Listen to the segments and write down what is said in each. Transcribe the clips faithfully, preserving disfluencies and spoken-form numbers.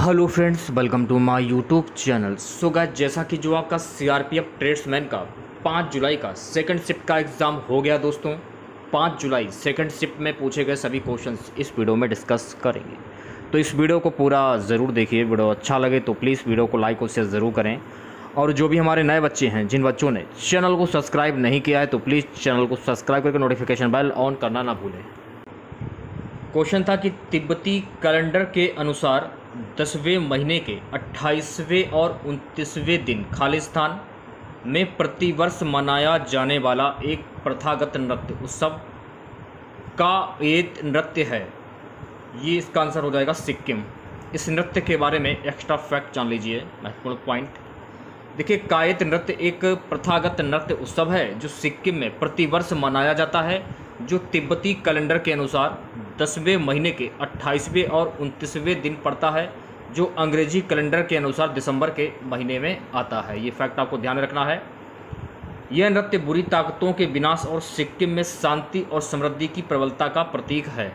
Hello friends, welcome to my YouTube channel. So guys, जैसा कि जो आपका सीआरपीएफ ट्रेड्समैन का पाँच जुलाई का सेकंड शिफ्ट का एग्ज़ाम हो गया दोस्तों। पाँच जुलाई सेकंड शिफ्ट में पूछे गए सभी क्वेश्चंस इस वीडियो में डिस्कस करेंगे, तो इस वीडियो को पूरा ज़रूर देखिए। वीडियो अच्छा लगे तो प्लीज़ वीडियो को लाइक और शेयर ज़रूर करें। और जो भी हमारे नए बच्चे हैं, जिन बच्चों ने चैनल को सब्सक्राइब नहीं किया है, तो प्लीज़ चैनल को सब्सक्राइब करके नोटिफिकेशन बेल ऑन करना ना भूलें। क्वेश्चन था कि तिब्बती कैलेंडर के अनुसार दसवें महीने के अट्ठाईसवें और उनतीसवें दिन खालिस्तान में प्रतिवर्ष मनाया जाने वाला एक प्रथागत नृत्य उत्सव का एक नृत्य है। ये इसका आंसर हो जाएगा सिक्किम। इस नृत्य के बारे में एक्स्ट्रा फैक्ट जान लीजिए, महत्वपूर्ण पॉइंट। देखिए, कायत नृत्य एक प्रथागत नृत्य उत्सव है जो सिक्किम में प्रतिवर्ष मनाया जाता है, जो तिब्बती कैलेंडर के अनुसार दसवें महीने के अट्ठाईसवें और उनतीसवें दिन पड़ता है, जो अंग्रेजी कैलेंडर के अनुसार दिसंबर के महीने में आता है। ये फैक्ट आपको ध्यान में रखना है। यह नृत्य बुरी ताकतों के विनाश और सिक्किम में शांति और समृद्धि की प्रबलता का प्रतीक है।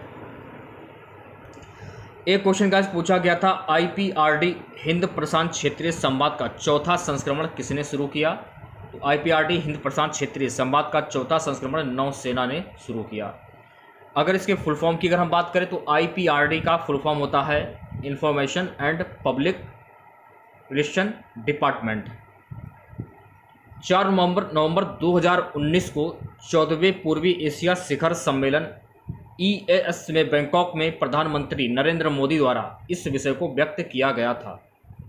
एक क्वेश्चन का पूछा गया था, आईपीआरडी हिंद प्रशांत क्षेत्रीय संवाद का चौथा संस्करण किसने शुरू किया? तो आईपीआरडी हिंद प्रशांत क्षेत्रीय संवाद का चौथा संस्करण नौसेना ने शुरू किया। अगर इसके फुल फॉर्म की अगर हम बात करें तो आईपीआरडी का फुल फॉर्म होता है information and public relation department. चार नवंबर नवंबर दो हज़ार उन्नीस को चौदहवें पूर्वी एशिया शिखर सम्मेलन ई ए एस में बैंकॉक में प्रधानमंत्री नरेंद्र मोदी द्वारा इस विषय को व्यक्त किया गया था।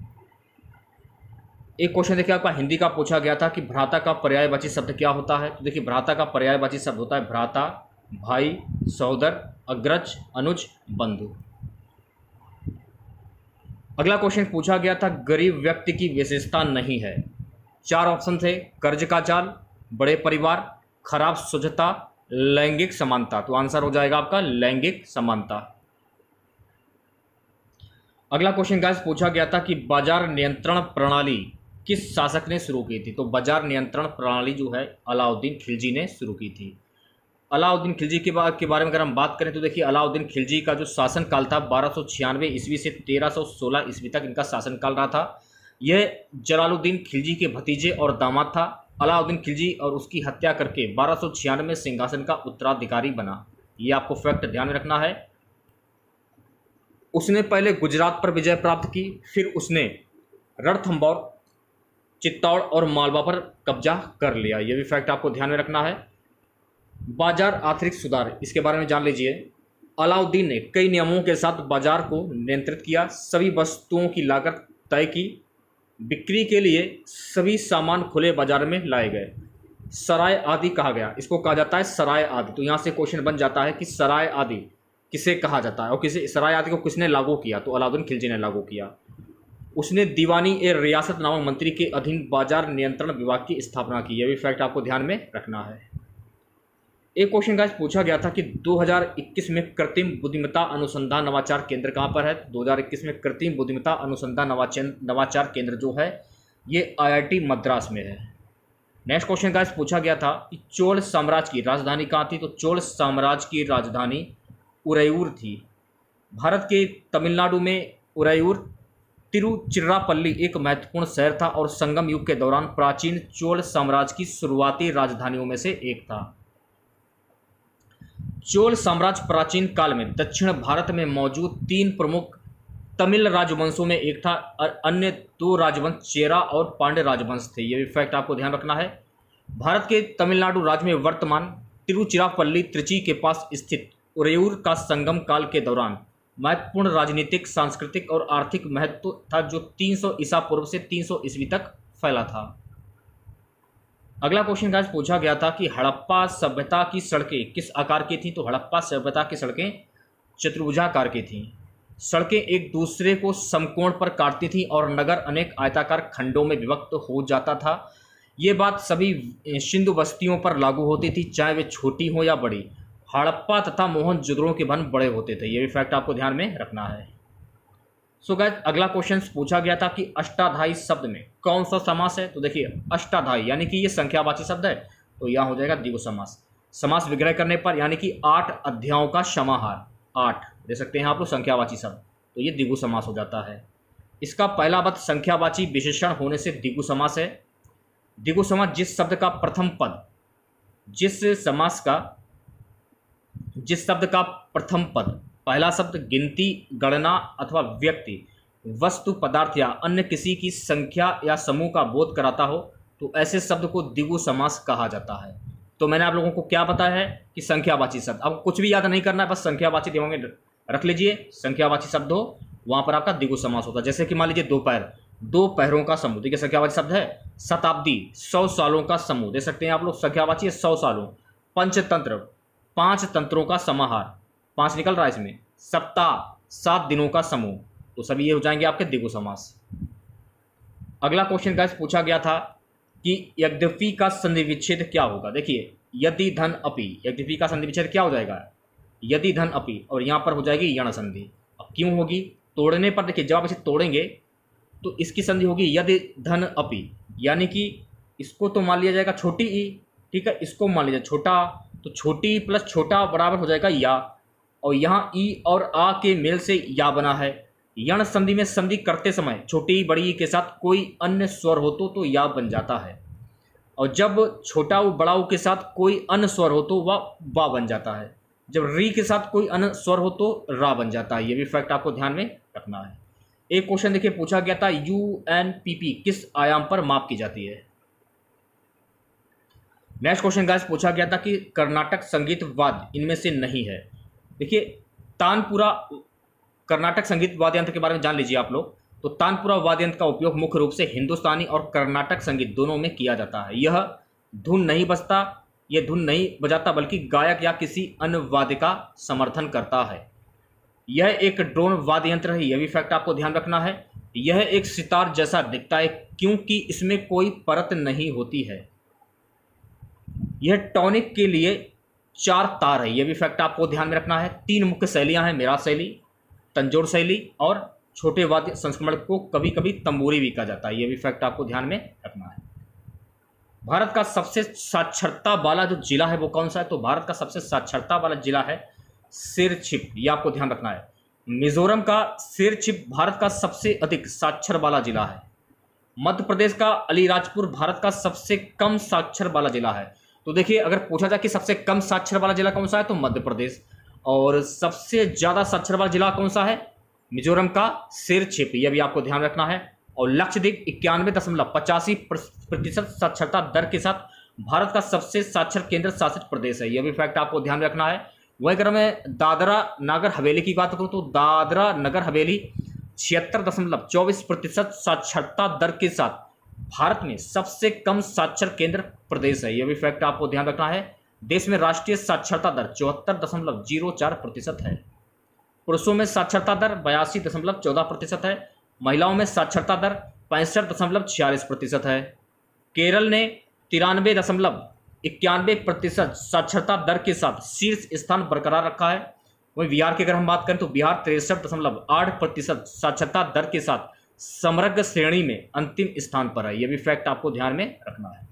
एक क्वेश्चन देखिए, आपका हिंदी का पूछा गया था कि भ्राता का पर्यायवाची शब्द क्या होता है? तो देखिए, भ्राता का पर्यायवाची शब्द होता है भ्राता, भाई, सहोदर, अग्रज, अनुज, बंधु। अगला क्वेश्चन पूछा गया था, गरीब व्यक्ति की विशेषता नहीं है। चार ऑप्शन थे, कर्ज का जाल, बड़े परिवार, खराब शुद्धता, लैंगिक समानता। तो आंसर हो जाएगा आपका लैंगिक समानता। अगला क्वेश्चन गाइस पूछा गया था कि बाजार नियंत्रण प्रणाली किस शासक ने शुरू की थी? तो बाजार नियंत्रण प्रणाली जो है अलाउद्दीन खिलजी ने शुरू की थी। अलाउद्दीन खिलजी के बारे के बारे में अगर हम बात करें तो देखिए, अलाउद्दीन खिलजी का जो शासन काल था बारह सौ छियानवे ईस्वी से तेरह सौ सोलह ईस्वी तक इनका शासन काल रहा था। यह जलालुद्दीन खिलजी के भतीजे और दामाद था। अलाउद्दीन खिलजी और उसकी हत्या करके बारह सौ छियानवे में सिंहासन का उत्तराधिकारी बना। ये आपको फैक्ट ध्यान में रखना है। उसने पहले गुजरात पर विजय प्राप्त की, फिर उसने रणथंभौर, चित्तौड़ और मालवा पर कब्जा कर लिया। यह भी फैक्ट आपको ध्यान में रखना है। बाजार आर्थिक सुधार, इसके बारे में जान लीजिए। अलाउद्दीन ने कई नियमों के साथ बाजार को नियंत्रित किया, सभी वस्तुओं की लागत तय की, बिक्री के लिए सभी सामान खुले बाजार में लाए गए। सराय आदि कहा गया, इसको कहा जाता है सराय आदि। तो यहाँ से क्वेश्चन बन जाता है कि सराय आदि किसे कहा जाता है और किसे सराय आदि को किसने लागू किया? तो अलाउद्दीन खिलजी ने लागू किया। उसने दीवानी ए रियासत नामक मंत्री के अधीन बाजार नियंत्रण विभाग की स्थापना की। यह भी फैक्ट आपको ध्यान में रखना है। एक क्वेश्चन गाइस पूछा गया था कि दो हज़ार इक्कीस में कृत्रिम बुद्धिमत्ता अनुसंधान नवाचार केंद्र कहाँ पर है? दो हज़ार इक्कीस में कृत्रिम बुद्धिमत्ता अनुसंधान नवाचार नवाचार केंद्र जो है ये आईआईटी मद्रास में है। नेक्स्ट क्वेश्चन गाइस पूछा गया था कि चोल साम्राज्य की राजधानी कहाँ थी? तो चोल साम्राज्य की राजधानी उरैयूर थी। भारत के तमिलनाडु में उरैयूर तिरुचिरापल्ली एक महत्वपूर्ण शहर था और संगम युग के दौरान प्राचीन चोल साम्राज्य की शुरुआती राजधानियों में से एक था। चोल साम्राज्य प्राचीन काल में दक्षिण भारत में मौजूद तीन प्रमुख तमिल राजवंशों में एक था और अन्य दो राजवंश चेरा और पांड्य राजवंश थे। ये भी फैक्ट आपको ध्यान रखना है। भारत के तमिलनाडु राज्य में वर्तमान तिरुचिरापल्ली त्रिची के पास स्थित उरैयूर का संगम काल के दौरान महत्वपूर्ण राजनीतिक, सांस्कृतिक और आर्थिक महत्व था, जो तीन सौ ईसा पूर्व से तीन सौ ईस्वी तक फैला था। अगला क्वेश्चन गाइस पूछा गया था कि हड़प्पा सभ्यता की सड़कें किस आकार की थीं? तो हड़प्पा सभ्यता की सड़कें चतुर्भुजाकार की थीं। सड़कें एक दूसरे को समकोण पर काटती थीं और नगर अनेक आयताकार खंडों में विभक्त हो जाता था। ये बात सभी सिंधु बस्तियों पर लागू होती थी, चाहे वे छोटी हो या बड़ी। हड़प्पा तथा मोहनजोदड़ो के वन बड़े होते थे। ये भी फैक्ट आपको ध्यान में रखना है। सो गाइस, अगला क्वेश्चन पूछा गया था कि अष्टाध्यायी शब्द में कौन सा समास है? तो देखिए, अष्टाध्यायी यानी कि ये संख्यावाची शब्द है, तो यहाँ हो जाएगा द्विगु समास। समास विग्रह करने पर यानी कि आठ अध्यायों का समाहार, आठ दे सकते हैं आप लोग संख्यावाची शब्द, तो ये द्विगु समास हो जाता है। इसका पहला पद संख्यावाची विशेषण होने से द्विगु समास है। द्विगु समास जिस शब्द का प्रथम पद जिस समास का जिस शब्द का प्रथम पद पहला शब्द गिनती, गणना अथवा व्यक्ति, वस्तु, पदार्थ या अन्य किसी की संख्या या समूह का बोध कराता हो तो ऐसे शब्द को द्विगु समास कहा जाता है। तो मैंने आप लोगों को क्या बताया है कि संख्यावाची शब्द, अब कुछ भी याद नहीं करना है, बस संख्यावाची दिमाग में रख लीजिए। संख्यावाची शब्द हो वहां पर आपका द्विगु समास होता है। जैसे कि मान लीजिए दोपहर, दो पैरों का समूह, देखिए संख्यावाची शब्द है। शताब्दी, सौ सालों का समूह, देख सकते हैं आप लोग, संख्यावाची है सौ सालों। पंचतंत्र, पांच तंत्रों का समाहार, पांच निकल रहा है इसमें। सप्ताह, सात दिनों का समूह, तो सभी ये हो जाएंगे आपके द्विगु समास। अगला क्वेश्चन गाइस पूछा गया था कि यद्यपि का संधि विच्छेद क्या होगा। देखिए यदि धन अपि, यद्यपि का संधि विच्छेद क्या हो जाएगा, यदि धन अपि, और यहाँ पर हो जाएगी यण संधि। अब क्यों होगी, तोड़ने पर देखिए जब आप इसे तोड़ेंगे तो इसकी संधि होगी यदि धन अपि, यानी कि इसको तो मान लिया जाएगा छोटी ई, ठीक है, इसको मान लीजिए छोटा, तो छोटी प्लस छोटा बराबर हो जाएगा या, और यहाँ ई और आ के मेल से या बना है। यण संधि में संधि करते समय छोटी बड़ी के साथ कोई अन्य स्वर हो तो, तो या बन जाता है, और जब छोटा उ बड़ा उ के साथ कोई अन्य स्वर हो तो वह वा बन जाता है। जब री के साथ कोई अन्य स्वर हो तो रा बन जाता है। ये भी फैक्ट आपको ध्यान में रखना है। एक क्वेश्चन देखिए पूछा गया था, यू एन पी पी किस आयाम पर माप की जाती है। नेक्स्ट क्वेश्चन गाइस पूछा गया था कि कर्नाटक संगीत वाद्य इनमें से नहीं है। देखिए तानपुरा, कर्नाटक संगीत वाद्य यंत्र के बारे में जान लीजिए आप लोग। तो तानपुरा वाद्य यंत्र का उपयोग मुख्य रूप से हिंदुस्तानी और कर्नाटक संगीत दोनों में किया जाता है। यह धुन नहीं बजता यह धुन नहीं बजाता बल्कि गायक या किसी अन्य वाद्य का समर्थन करता है। यह एक ड्रोन वाद्य यंत्र है, यह भी फैक्ट आपको ध्यान रखना है। यह एक सितार जैसा दिखता है क्योंकि इसमें कोई परत नहीं होती है। यह टॉनिक के लिए चार तार है, यह भी फैक्ट आपको ध्यान में रखना है। तीन मुख्य शैलियां हैं, मेरा शैली, तंजोर शैली और छोटे वाद्य संस्करण को कभी कभी तंबूरी भी कहा जाता है, यह भी फैक्ट आपको ध्यान में रखना है। भारत का सबसे साक्षरता वाला जो जिला है वो कौन सा है, तो भारत का सबसे साक्षरता वाला जिला है सिरछिप, यह आपको ध्यान रखना है। मिजोरम का सिरछिप भारत का सबसे अधिक साक्षर वाला जिला है। मध्य प्रदेश का अलीराजपुर भारत का सबसे कम साक्षर वाला जिला है। तो देखिए अगर पूछा जाए कि सबसे कम साक्षर वाला जिला कौन सा है तो मध्य प्रदेश, और सबसे ज्यादा साक्षर वाला जिला कौन सा है, मिजोरम का सिरछिप, यह भी आपको ध्यान रखना है। और लक्षद्वीप इक्यानवे दशमलव पचासी प्रतिशत साक्षरता दर के साथ भारत का सबसे साक्षर केंद्र शासित प्रदेश है, यह भी फैक्ट आपको ध्यान रखना है। वही अगर मैं दादरा नगर हवेली की बात करूं तो दादरा नगर हवेली छिहत्तर दशमलव चौबीस प्रतिशत साक्षरता दर के साथ भारत में सबसे कम साक्षर केंद्र प्रदेश है, यह भी फैक्ट आपको ध्यान रखना है। देश में राष्ट्रीय साक्षरता दर चौहत्तर दशमलव जीरो चार प्रतिशत है। पुरुषों में साक्षरता दर बयासी दशमलव चौदह प्रतिशत है। महिलाओं में साक्षरता दर पैंसठ दशमलव छियालीस प्रतिशत है। केरल ने तिरानवे दशमलव इक्यानवे प्रतिशत साक्षरता दर के साथ शीर्ष स्थान बरकरार रखा है। वहीं बिहार की अगर हम बात करें तो बिहार तिरसठ दशमलव आठ प्रतिशत साक्षरता दर के साथ समग्र श्रेणी में अंतिम स्थान पर है, यह भी फैक्ट आपको ध्यान में रखना है।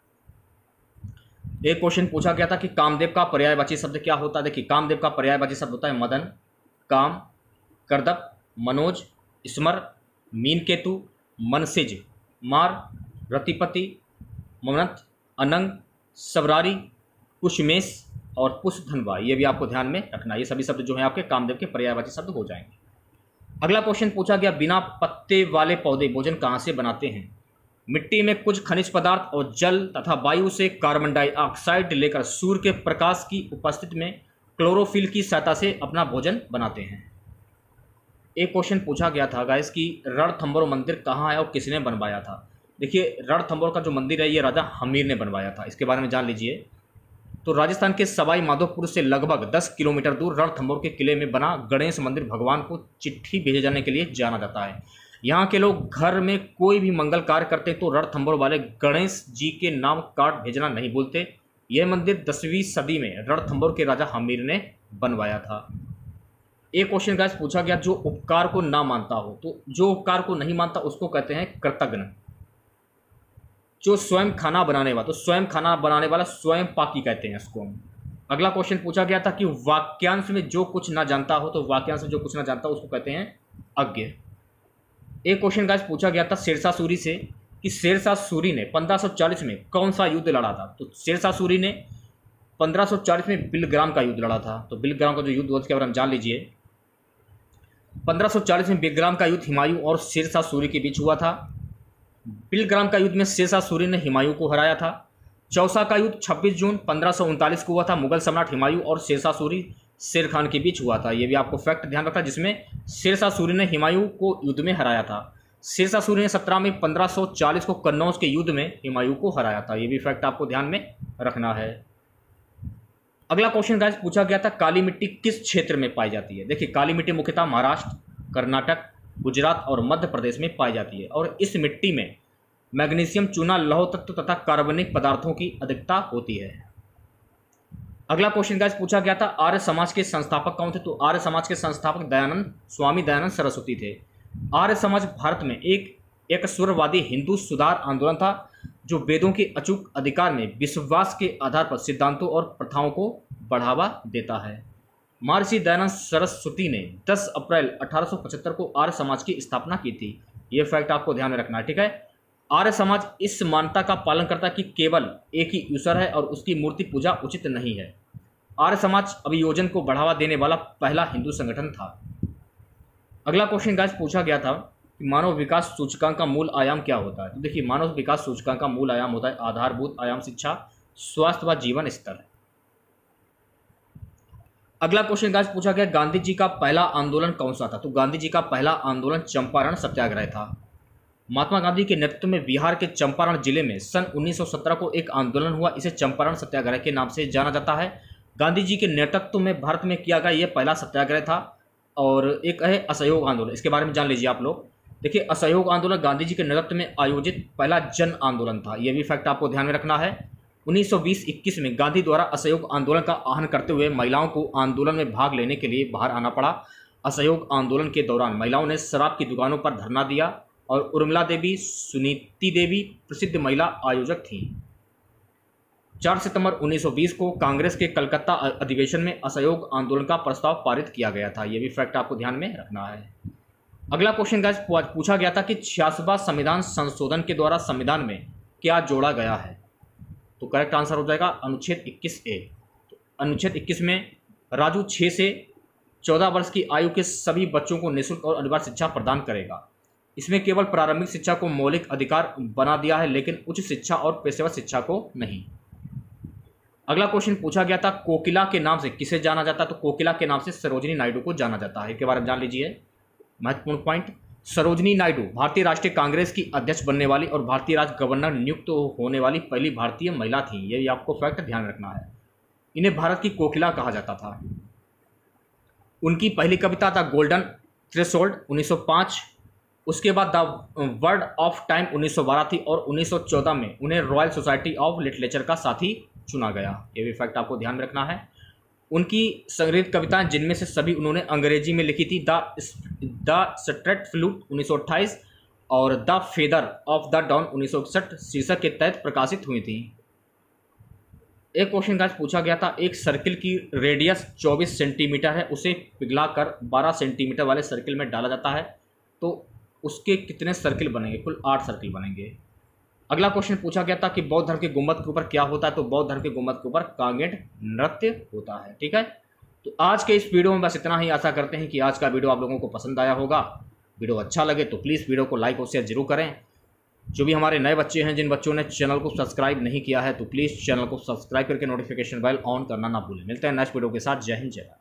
एक क्वेश्चन पूछा गया था कि कामदेव का पर्यायवाची शब्द क्या होता है। देखिए कामदेव का पर्यायवाची शब्द होता है मदन, काम, करदप, मनोज, स्मर, मीनकेतु, मनसिज, मार, रतिपति, ममनत, अनंग, सबरारी, कुशमेश और पुष्धनवा, ये भी आपको ध्यान में रखना है। ये सभी शब्द जो हैं आपके कामदेव के पर्यायवाची शब्द हो जाएंगे। अगला क्वेश्चन पूछा गया, बिना पत्ते वाले पौधे भोजन कहाँ से बनाते हैं। मिट्टी में कुछ खनिज पदार्थ और जल तथा वायु से कार्बन डाइऑक्साइड लेकर सूर्य के प्रकाश की उपस्थिति में क्लोरोफिल की सहायता से अपना भोजन बनाते हैं। एक क्वेश्चन पूछा गया था गाइस कि रणथंभौर मंदिर कहाँ है और किसने बनवाया था। देखिए रणथंभौर का जो मंदिर है ये राजा हमीर ने बनवाया था, इसके बारे में जान लीजिए। तो राजस्थान के सवाई माधोपुर से लगभग दस किलोमीटर दूर रणथंभौर के किले में बना गणेश मंदिर भगवान को चिट्ठी भेजे जाने के लिए जाना जाता है। यहाँ के लोग घर में कोई भी मंगल कार्य करते तो रणथंभौर वाले गणेश जी के नाम कार्ड भेजना नहीं भूलते। यह मंदिर दसवीं सदी में रणथंभौर के राजा हमीर ने बनवाया था। एक क्वेश्चन गाइस पूछा गया, जो उपकार को ना मानता हो, तो जो उपकार को नहीं मानता उसको कहते हैं कृतघ्न। जो स्वयं खाना बनाने वाला, तो स्वयं खाना बनाने वाला स्वयं पाकी कहते हैं इसको हम। अगला क्वेश्चन पूछा गया था कि वाक्यांश में जो कुछ ना जानता हो, तो वाक्यांश में जो कुछ ना जानता हो उसको कहते हैं अज्ञ। एक क्वेश्चन गाइस पूछा गया था शेरशाह सूरी से कि शेरशाह सूरी ने पंद्रह सौ चालीस में कौन सा युद्ध लड़ा था। तो शेरशाह सूरी ने पंद्रह सौ चालीस में बिलग्राम का युद्ध लड़ा था। तो बिलग्राम का जो युद्ध हुआ उसके बारे में जान लीजिए। पंद्रह सौ चालीस में बिलग्राम का युद्ध हुमायूं और शेरशाह सूरी के बीच हुआ था। बिलग्राम का युद्ध में शेरशाह सूरी ने हुमायूं को हराया था। चौसा का युद्ध छब्बीस जून पंद्रह सौ उनतालीस को हुआ था। मुगल सम्राट हुमायूं और शेरशाह सूरी शेर खान के बीच हुआ था। यह भी आपको फैक्ट ध्यान रखना, जिसमें शेरशाह सूरी ने हुमायूं को युद्ध में हराया था। शेरशाह सूरी ने सत्रह मई पंद्रह सौ चालीस को कन्नौज के युद्ध में हुमायूं को हराया था। यह भी फैक्ट आपको ध्यान में रखना है। अगला क्वेश्चन गाइस पूछा गया था काली मिट्टी किस क्षेत्र में पाई जाती है। देखिए, काली मिट्टी मुख्यतः महाराष्ट्र, कर्नाटक, गुजरात और मध्य प्रदेश में पाई जाती है और इस मिट्टी में मैग्नीशियम, चूना, लौह तत्व तथा कार्बनिक पदार्थों की अधिकता होती है। अगला क्वेश्चन गाइस पूछा गया था आर्य समाज के संस्थापक कौन थे। तो आर्य समाज के संस्थापक दयानंद स्वामी दयानंद सरस्वती थे। आर्य समाज भारत में एक एक स्वरवादी हिंदू सुधार आंदोलन था जो वेदों के अचूक अधिकार में विश्वास के आधार पर सिद्धांतों और प्रथाओं को बढ़ावा देता है। महर्षि दयानंद सरस्वती ने दस अप्रैल अठारह सौ पचहत्तर को आर्य समाज की स्थापना की थी। यह फैक्ट आपको ध्यान में रखना है, ठीक है। आर्य समाज इस मान्यता का पालन करता है कि केवल एक ही ईश्वर है और उसकी मूर्ति पूजा उचित नहीं है। आर्य समाज अभियोजन को बढ़ावा देने वाला पहला हिंदू संगठन था। अगला क्वेश्चन गाइस पूछा गया था कि मानव विकास सूचकांक का मूल आयाम क्या होता है। तो देखिए, मानव विकास सूचकांक का मूल आयाम होता है आधारभूत आयाम, शिक्षा, स्वास्थ्य व जीवन स्तर। अगला क्वेश्चन गाइस पूछा गया गांधी जी का पहला आंदोलन कौन सा था। तो गांधी जी का पहला आंदोलन चंपारण सत्याग्रह था। महात्मा गांधी के नेतृत्व में बिहार के चंपारण जिले में सन उन्नीस सौ सत्रह को एक आंदोलन हुआ। इसे चंपारण सत्याग्रह के नाम से जाना जाता है। गांधी जी के नेतृत्व में भारत में किया गया यह पहला सत्याग्रह था। और एक है असहयोग आंदोलन, इसके बारे में जान लीजिए आप लोग। देखिए, असहयोग आंदोलन गांधी जी के नेतृत्व में आयोजित पहला जन आंदोलन था। यह भी फैक्ट आपको ध्यान में रखना है। उन्नीस सौ बीस इक्कीस में गांधी द्वारा असहयोग आंदोलन का आह्वान करते हुए महिलाओं को आंदोलन में भाग लेने के लिए बाहर आना पड़ा। असहयोग आंदोलन के दौरान महिलाओं ने शराब की दुकानों पर धरना दिया और उर्मिला देवी, सुनीति देवी प्रसिद्ध महिला आयोजक थीं। चार सितंबर उन्नीस सौ बीस को कांग्रेस के कलकत्ता अधिवेशन में असहयोग आंदोलन का प्रस्ताव पारित किया गया था। यह भी फैक्ट आपको ध्यान में रखना है। अगला क्वेश्चन गाइस पूछा गया था कि छियासठवां संविधान संशोधन के द्वारा संविधान में क्या जोड़ा गया है। तो करेक्ट आंसर हो जाएगा अनुच्छेद इक्कीस ए। तो अनुच्छेद इक्कीस में राजू छः से चौदह वर्ष की आयु के सभी बच्चों को निःशुल्क और अनिवार्य शिक्षा प्रदान करेगा। इसमें केवल प्रारंभिक शिक्षा को मौलिक अधिकार बना दिया है, लेकिन उच्च शिक्षा और पेशेवर शिक्षा को नहीं। अगला क्वेश्चन पूछा गया था कोकिला के नाम से किसे जाना जाता है। तो कोकिला के नाम से सरोजिनी नायडू को जाना जाता है। इसके बारे में जान लीजिए, महत्वपूर्ण पॉइंट। सरोजिनी नायडू भारतीय राष्ट्रीय कांग्रेस की अध्यक्ष बनने वाली और भारतीय राज्य गवर्नर नियुक्त तो होने वाली पहली भारतीय महिला थी। यही आपको फैक्ट ध्यान रखना है। इन्हें भारत की कोकिला कहा जाता था। उनकी पहली कविता द गोल्डन थ्रेशोल्ड उन्नीस सौ पाँच, उसके बाद द वर्ड ऑफ टाइम उन्नीस सौ बारह थी और उन्नीस सौ चौदह में उन्हें रॉयल सोसाइटी ऑफ लिटरेचर का साथी चुना गया। ये भी फैक्ट आपको ध्यान में रखना है। उनकी संग्रहित कविताएं, जिनमें से सभी उन्होंने अंग्रेजी में लिखी थी, द द स्ट्रेट फ्लूट उन्नीस सौ अट्ठाईस और the feather of the dawn उन्नीस सौ इकसठ शीर्षक के तहत प्रकाशित हुई थी। एक क्वेश्चन गाइस पूछा गया था एक सर्किल की रेडियस चौबीस सेंटीमीटर है, उसे पिघलाकर बारह सेंटीमीटर वाले सर्किल में डाला जाता है, तो उसके कितने सर्किल बनेंगे। कुल आठ सर्किल बनेंगे। अगला क्वेश्चन पूछा गया था कि बौद्ध धर्म के गुंबद के ऊपर क्या होता है। तो बौद्ध धर्म के गुंबद के ऊपर कांगेट नृत्य होता है। ठीक है, तो आज के इस वीडियो में बस इतना ही। आशा करते हैं कि आज का वीडियो आप लोगों को पसंद आया होगा। वीडियो अच्छा लगे तो प्लीज़ वीडियो को लाइक और शेयर जरूर करें। जो भी हमारे नए बच्चे हैं, जिन बच्चों ने चैनल को सब्सक्राइब नहीं किया है, तो प्लीज़ चैनल को सब्सक्राइब करके नोटिफिकेशन बेल ऑन करना ना भूलें। मिलते हैं नेक्स्ट वीडियो के साथ। जय हिंद, जय भारत।